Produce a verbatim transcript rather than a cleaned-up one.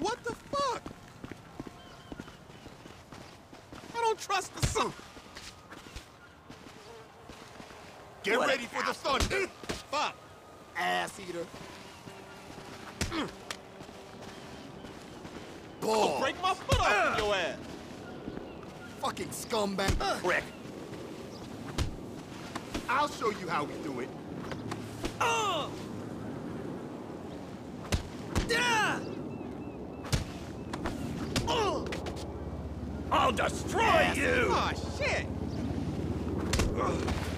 What the fuck? I don't trust the suit. Get What ready for the thunder. Fuck. Ass eater. Mm. Ball. Break my foot off uh. in your ass. Fucking scumbag. Uh. Prick. I'll show you how we do it. Uh. Yeah. Uh. I'll destroy ass. you! Oh, shit! Uh.